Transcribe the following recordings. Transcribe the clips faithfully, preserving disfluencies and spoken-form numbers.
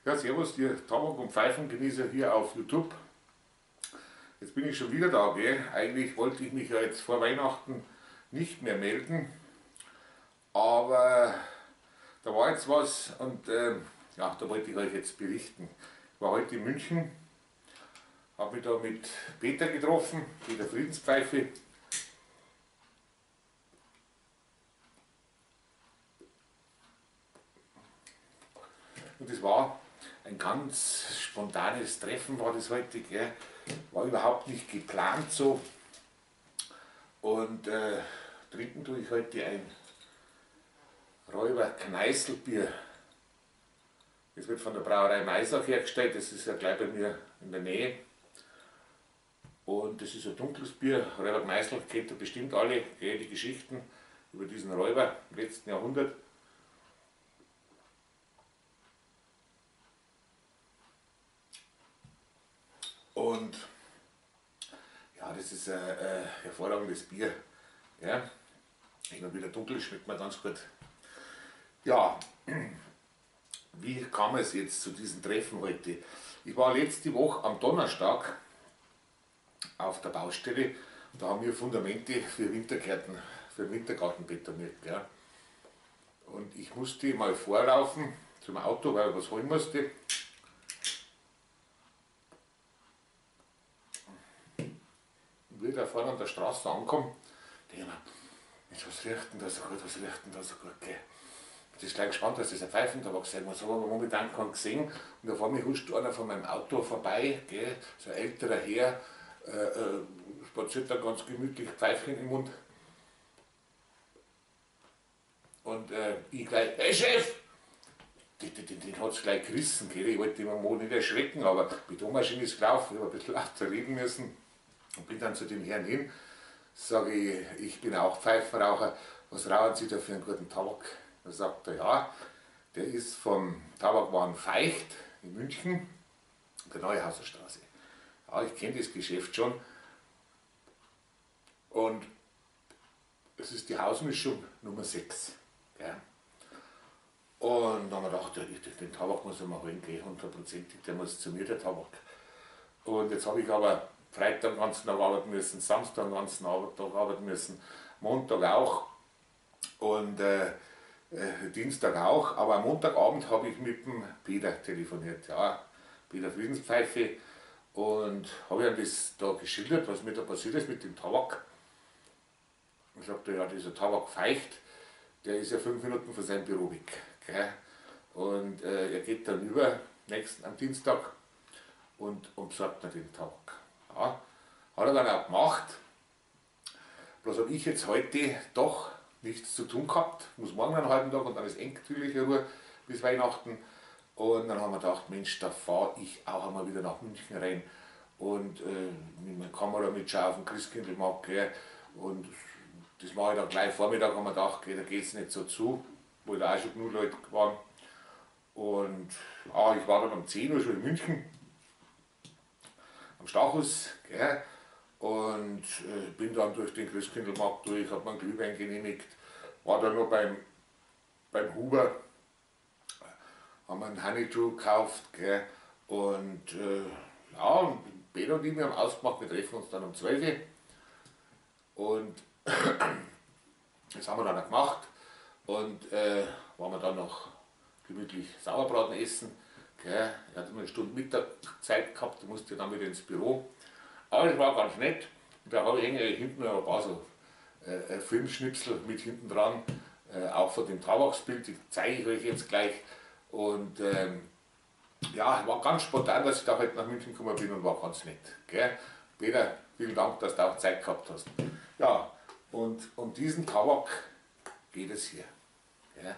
Ja, servus, ihr Tabak- und Pfeifengenießer hier auf YouTube. Jetzt bin ich schon wieder da, gell? Eigentlich wollte ich mich ja jetzt vor Weihnachten nicht mehr melden, aber da war jetzt was und äh, ja, da wollte ich euch jetzt berichten. Ich war heute in München, habe mich da mit Peter getroffen, mit der Friedenspfeife. Und das war ein ganz spontanes Treffen, war das heute, gell? War überhaupt nicht geplant so. Und äh, trinken tue ich heute ein Räuber Kneißlbier. Das wird von der Brauerei Maisach hergestellt, das ist ja gleich bei mir in der Nähe. Und das ist ein dunkles Bier. Räuber Kneißl kennt ihr bestimmt alle, gell, die Geschichten über diesen Räuber im letzten Jahrhundert. Und ja, das ist ein, ein hervorragendes Bier. Ja. Immer wieder dunkel, schmeckt man ganz gut. Ja, wie kam es jetzt zu diesem Treffen heute? Ich war letzte Woche am Donnerstag auf der Baustelle. Da haben wir Fundamente für Wintergärten, für Wintergarten betoniert. Ja. Und ich musste mal vorlaufen zum Auto, weil ich was holen musste. Und wie ich da vorne an der Straße ankomme, denke ich mir, Mensch, was riecht denn da so gut, was riecht denn da so gut, gell? Ich bin gleich gespannt, dass das ein Pfeifentabak sein muss, aber momentan keinen gesehen. Und da vor mir huscht einer von meinem Auto vorbei, gell? So ein älterer Herr, äh, äh, spaziert da ganz gemütlich Pfeifchen im Mund. Und äh, ich gleich, hey Chef! Den, den, den hat es gleich gerissen, gell? Ich wollte ihn mal nicht erschrecken, aber die Betonmaschine ist gelaufen, ich habe ein bisschen lauter reden müssen. Und bin dann zu dem Herrn hin, sage ich, ich bin auch Pfeifenraucher, was rauchen Sie da für einen guten Tabak? Da sagt er, ja, der ist vom Tabakwaren Feicht in München, der Neuhauser Straße. Ja, ich kenne das Geschäft schon. Und es ist die Hausmischung Nummer sechs. Ja. Und dann haben wir gedacht, ja, den Tabak muss ich mal holen, hundertprozentig, der muss zu mir, der Tabak. Und jetzt habe ich aber Freitag den ganzen Tag arbeiten müssen, Samstag den ganzen Tag arbeiten müssen, Montag auch und äh, äh, Dienstag auch. Aber am Montagabend habe ich mit dem Peter telefoniert, ja, Peter Friedenspfeife, und habe ihm das da geschildert, was mir da passiert ist mit dem Tabak. Und sagte, ja, dieser Tabak Feicht, der ist ja fünf Minuten von seinem Büro weg. Gell? Und äh, er geht dann über, nächsten am Dienstag, und, und besorgt mir den Tabak. Ja, hat er dann auch gemacht. Bloß habe ich jetzt heute doch nichts zu tun gehabt, muss morgen einen halben Tag und dann ist endgültige Ruhe bis Weihnachten. Und dann haben wir gedacht, Mensch, da fahre ich auch einmal wieder nach München rein und äh, mit meiner Kamera mitschauen auf den Christkindlmarkt. Gell. Und das mache ich dann gleich Vormittag, haben wir gedacht, okay, da geht es nicht so zu, wo da auch schon genug Leute waren. Und ja, ich war dann um zehn Uhr schon in München am Stachus, gell, und äh, bin dann durch den Christkindlmarkt durch, habe mir einen Glühwein genehmigt, war dann noch beim, beim Huber, haben einen Honeydew gekauft, gell, und äh, ja, und Peter und ich haben ausgemacht, wir treffen uns dann um zwölf Uhr, und das haben wir dann auch gemacht, und äh, waren wir dann noch gemütlich Sauerbraten essen. Okay, er hatte eine Stunde Mittagszeit gehabt, da musste ich dann wieder ins Büro. Aber das war ganz nett. Und da habe ich hinten noch ein paar so äh, Filmschnipsel mit hinten dran, äh, auch von dem Tabaksbild, die zeige ich euch jetzt gleich. Und ähm, ja, war ganz spontan, dass ich da heute nach München gekommen bin, und war ganz nett. Gell? Peter, vielen Dank, dass du auch Zeit gehabt hast. Ja, und um diesen Tabak geht es hier. Gell?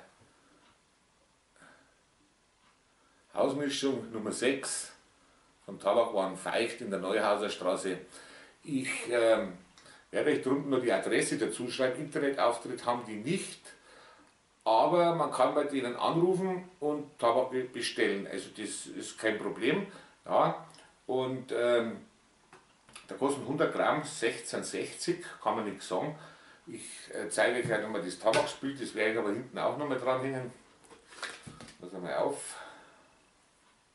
Hausmischung Nummer sechs vom Tabakwaren Feicht in der Neuhauser Straße. Ich ähm, werde euch drunten noch die Adresse dazu schreiben. Internetauftritt haben die nicht, aber man kann bei denen anrufen und Tabak bestellen. Also das ist kein Problem. Ja. Und ähm, da kosten hundert Gramm sechzehn sechzig, kann man nichts sagen. Ich äh, zeige euch gleich nochmal das Tabaksbild, das werde ich aber hinten auch nochmal dranhängen. Pass mal auf.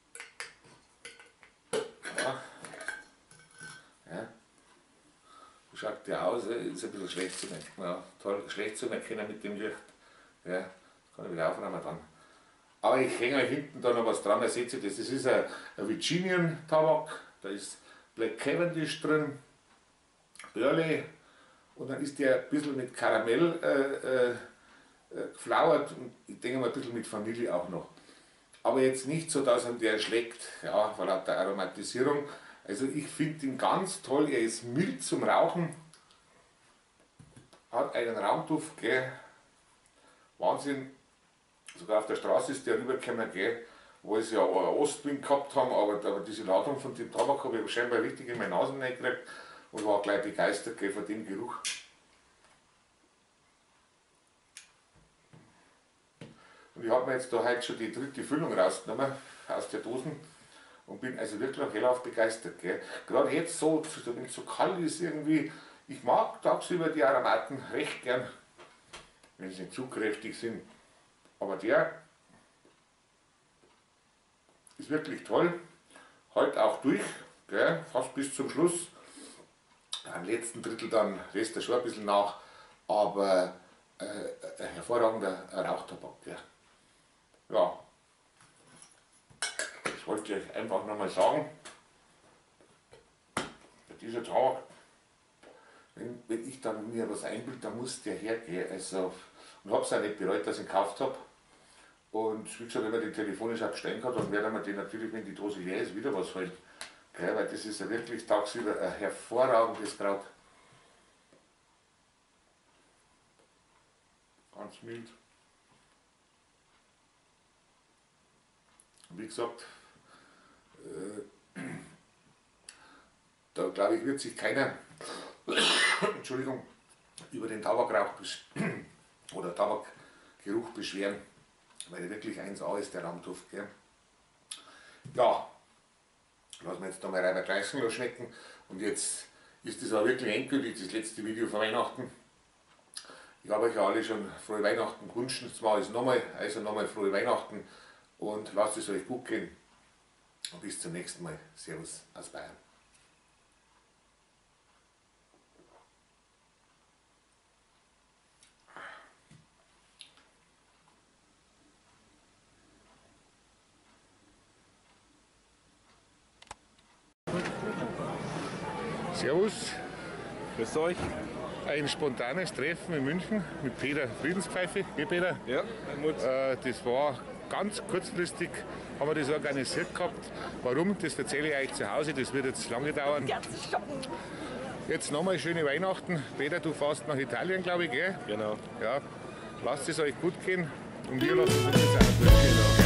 schaut der aus, ist ein bisschen schlecht zu merken. Ja, toll, schlecht zu erkennen mit dem Licht. Ja, das kann ich wieder aufnehmen dann. Aber ich hänge euch hinten da noch was dran, da seht ihr das. Das ist ein, ein Virginian-Tabak, da ist Black Cavendish drin, Early, und dann ist der ein bisschen mit Karamell äh, äh, geflauert und ich denke mal ein bisschen mit Vanille auch noch. Aber jetzt nicht so, dass er der schlägt, ja, vor lauter Aromatisierung. Also ich finde ihn ganz toll, er ist mild zum Rauchen, hat einen Raumduft, gell, Wahnsinn. Sogar auf der Straße ist der rübergekommen, gell, wo es ja einen Ostwind gehabt haben, aber, aber diese Ladung von dem Tabak habe ich scheinbar richtig in meine Nase reingekriegt und war gleich begeistert, gell, von dem Geruch. Und ich habe mir jetzt da heute schon die dritte Füllung rausgenommen aus der Dosen und bin also wirklich hellauf begeistert. Gell. Gerade jetzt so, wenn es so kalt ist irgendwie, ich mag tagsüber die Aromaten recht gern, wenn sie nicht zu kräftig sind. Aber der ist wirklich toll, heute auch durch, gell, fast bis zum Schluss. Am letzten Drittel dann lässt er schon ein bisschen nach, aber äh, ein hervorragender Rauchtabak. Gell. Ja, das wollte ich euch einfach nochmal sagen. Bei dieser Tabak, wenn, wenn ich dann mir was einbilde, dann muss der hergehen. Also, und habe es auch nicht bereut, dass ich ihn gekauft habe. Und wie gesagt, wenn man den telefonisch abstellen kann, dann werden wir den natürlich, wenn die Dose leer ist, wieder was holen. Okay, weil das ist ja wirklich tagsüber ein hervorragendes Kraut. Ganz mild. Wie gesagt, äh, da glaube ich, wird sich keiner Entschuldigung, über den Tabakrauch oder Tabakgeruch beschweren, weil er wirklich eins A ist, der Raumduft. Gell? Ja, lassen wir jetzt da mal Reiber Gleichen schmecken und jetzt ist das auch wirklich endgültig das letzte Video von Weihnachten. Ich habe euch ja alle schon frohe Weihnachten gewünscht, jetzt mache ich es nochmal, also nochmal frohe Weihnachten und lasst es euch gut gehen und bis zum nächsten Mal. Servus aus Bayern. Servus. Grüß euch. Ein spontanes Treffen in München mit Peter Friedenspfeife. Gell, Peter? Ja, äh, das war ganz kurzfristig, haben wir das organisiert gehabt. Warum? Das erzähle ich euch zu Hause, das wird jetzt lange dauern. Jetzt nochmal schöne Weihnachten. Peter, du fährst nach Italien, glaube ich, gell? Genau. Ja, lasst es euch gut gehen und wir lassen es uns jetzt auch gut gehen.